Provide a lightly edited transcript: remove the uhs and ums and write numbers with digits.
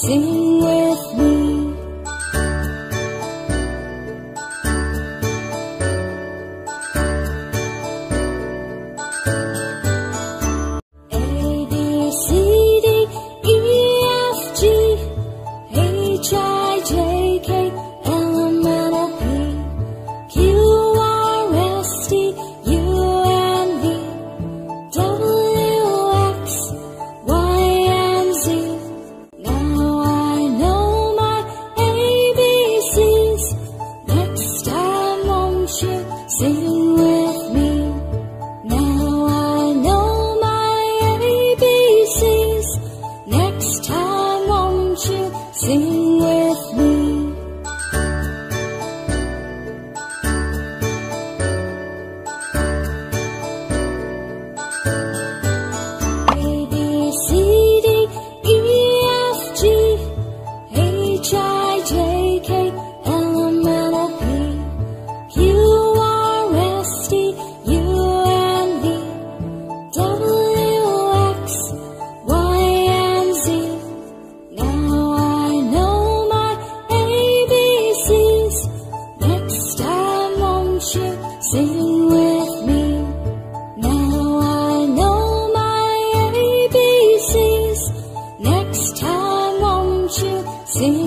Sing with me. A, B, C, D, E, F, G, H, I, J, K, L, M, N, O, P, Q, R, S, T, U, and V, W, X, Y, and Z. Now I know my ABCs. Next time won't you sing with me? Now I know my ABCs. Next time won't you sing with me? A, B, C, D, E, F, G, H, I, J, K, L, M, N, O, P, Q, R, S, T, U, and V, W, X, Y, and Z. Now I know my ABCs. Next time won't you sing with me? Now I know my ABCs. Next time won't you sing